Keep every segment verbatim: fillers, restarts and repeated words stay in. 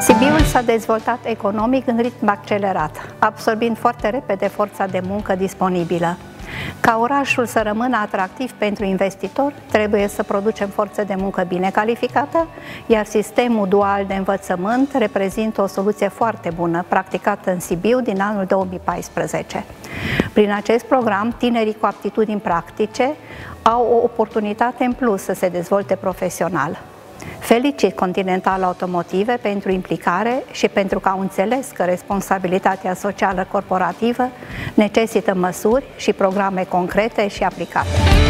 Sibiul s-a dezvoltat economic în ritm accelerat, absorbind foarte repede forța de muncă disponibilă. Ca orașul să rămână atractiv pentru investitori, trebuie să producem forță de muncă bine calificată, iar sistemul dual de învățământ reprezintă o soluție foarte bună, practicată în Sibiu din anul două mii paisprezece. Prin acest program, tinerii cu aptitudini practice au o oportunitate în plus să se dezvolte profesional. Felicit Continental Automotive pentru implicare și pentru că au înțeles că responsabilitatea socială corporativă necesită măsuri și programe concrete și aplicate.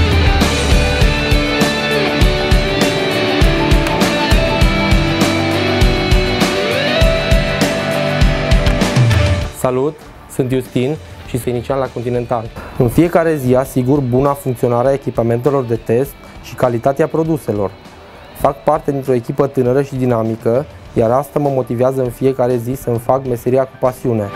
Salut, sunt Justin și sunt inicial la Continental. În fiecare zi asigur buna funcționare a echipamentelor de test și calitatea produselor. Fac parte dintr-o echipă tânără și dinamică, iar asta mă motivează în fiecare zi să-mi fac meseria cu pasiune.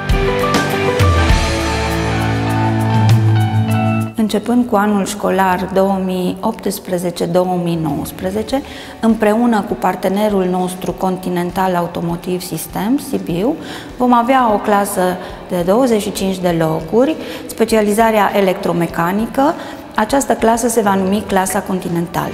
Începând cu anul școlar două mii optsprezece două mii nouăsprezece, împreună cu partenerul nostru Continental Automotive Systems, Sibiu, vom avea o clasă de douăzeci și cinci de locuri, specializarea electromecanică. Această clasă se va numi Clasa Continental.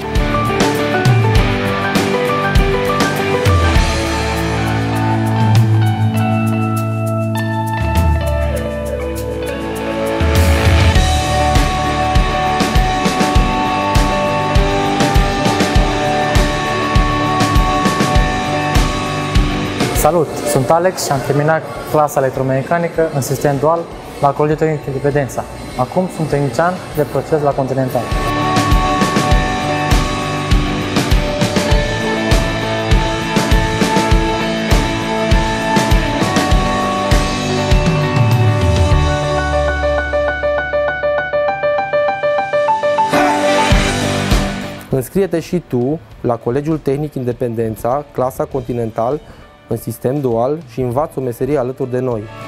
Salut! Sunt Alex și am terminat clasa electromecanică în sistem dual la Colegiul Tehnic Independența. Acum sunt tehnician de proces la Continental. Înscrie-te și tu la Colegiul Tehnic Independența, clasa Continental, în sistem dual și învață o meserie alături de noi.